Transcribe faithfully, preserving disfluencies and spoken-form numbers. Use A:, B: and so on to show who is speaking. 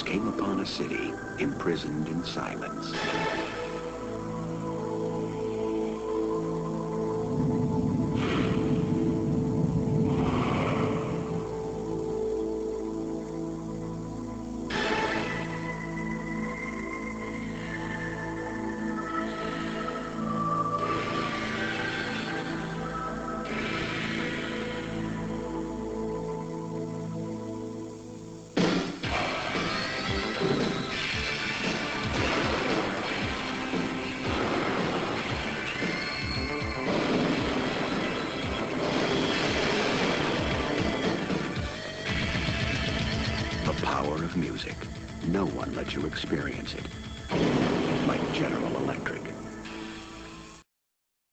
A: came upon a city imprisoned in silence. The power of music. No one lets you experience it. Like General Electric.